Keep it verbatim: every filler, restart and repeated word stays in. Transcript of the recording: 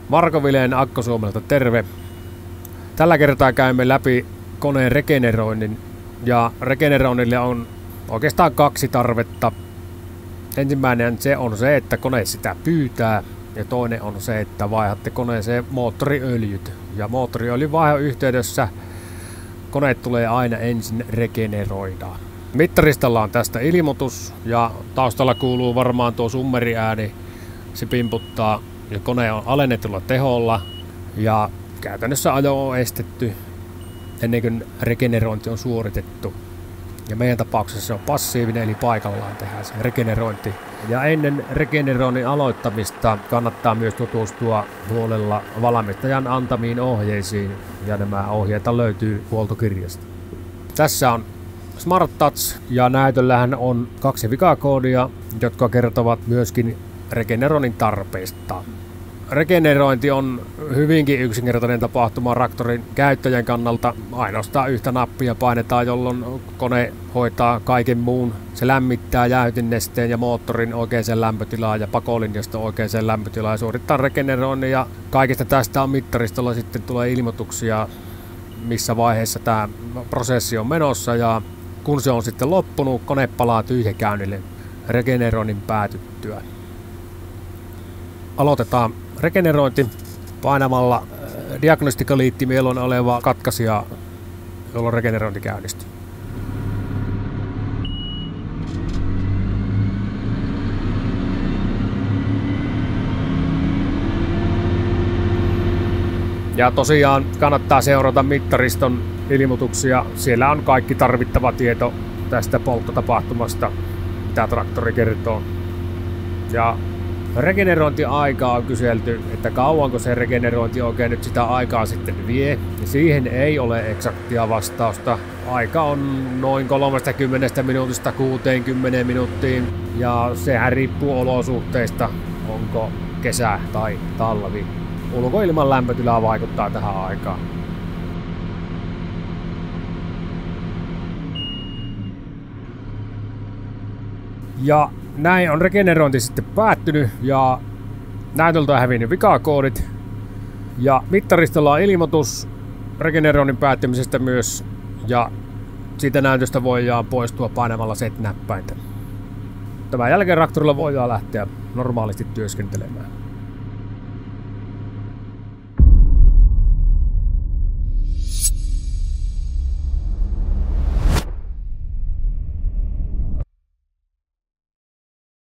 Marko Vileen Akkosuomelta terve. Tällä kertaa käymme läpi koneen regeneroinnin, ja regeneroinnille on oikeastaan kaksi tarvetta. Ensimmäinen se on se, että kone sitä pyytää, ja toinen on se, että vaihdatte koneeseen moottoriöljyt. Ja moottoriöljyn vaihdon yhteydessä koneet tulee aina ensin regeneroida. Mittaristalla on tästä ilmoitus, ja taustalla kuuluu varmaan tuo summeriääni. Se pimputtaa, ja kone on alennetulla teholla, ja käytännössä ajo on estetty ennen kuin regenerointi on suoritettu. Ja meidän tapauksessa se on passiivinen, eli paikallaan tehdään se regenerointi. Ja ennen regeneroinnin aloittamista kannattaa myös tutustua huolella valmistajan antamiin ohjeisiin, ja nämä ohjeita löytyy huoltokirjasta. Tässä on Smart Touch, ja näytöllähän on kaksi vikakoodia, jotka kertovat myöskin regeneroinnin tarpeista. Regenerointi on hyvinkin yksinkertainen tapahtuma traktorin käyttäjän kannalta. Ainoastaan yhtä nappia painetaan, jolloin kone hoitaa kaiken muun. Se lämmittää jäähdytinnesteen ja moottorin oikeaan lämpötilaan ja pakolinjasta oikeaan lämpötilaan ja suorittaa regeneroinnin. Ja kaikesta tästä on mittaristolla sitten tulee ilmoituksia, missä vaiheessa tämä prosessi on menossa. Ja kun se on sitten loppunut, kone palaa tyhjäkäynnille regeneroinnin päätyttyä. Aloitetaan regenerointi painamalla diagnostikaliittimielon oleva katkaisija, jolloin regenerointi käynnistyy. Ja tosiaan kannattaa seurata mittariston ilmoituksia. Siellä on kaikki tarvittava tieto tästä polttotapahtumasta, mitä traktori kertoo. Ja regenerointiaikaa on kyselty, että kauanko se regenerointi oikein nyt sitä aikaa sitten vie. Ja siihen ei ole eksaktia vastausta. Aika on noin kolmekymmentä minuutista kuuteenkymmeneen minuuttiin. Ja sehän riippuu olosuhteista, onko kesä tai talvi. Ulkoilman lämpötila vaikuttaa tähän aikaan. Ja näin on regenerointi sitten päättynyt, ja näytöltä on hävinnyt vikakoodit. Ja mittaristolla on ilmoitus regeneroinnin päättymisestä myös, ja siitä näytöstä voidaan poistua painamalla set-näppäintä. Tämän jälkeen traktorilla voidaan lähteä normaalisti työskentelemään.